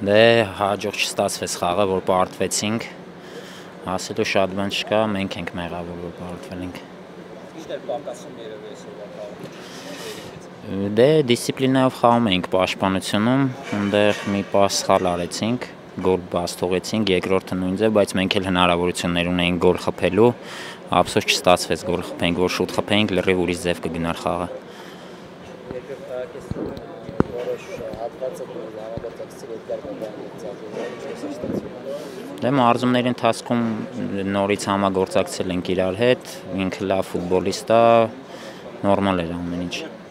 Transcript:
Դե հաջող չստացվեց խաղը, որ պարտվեցինք, ասելու շատ բան չկա, մենք ենք մեղավոր, որ պարտվել ենք։ Ինչ էր պակասում երևի այսօրվա խաղում։ Դե դիսցիպլինայով խաղում էինք պաշտպանությունում, այնտեղ մի պաս սխալ արեցինք, գոլ բաց թողեցինք, երկրորդը նույն ձև, բայց մենք էլ հնարավորություններ ունեինք գոլ խփելու, ափսոս չստացվեց գոլ խփենք, որ շուտ խփենք, լրիվ ուրիշ ձև կգնար խաղը։ Երկրորդ տարակեսում որոշ հատվածը համագործակցել երկար մոդալիզացիա։ Դե մարզումների ընթացքում նորից համագործակցել ենք իրար հետ, ինքը լավ ֆուտբոլիստ է, նորմալ էր ամեն ինչ։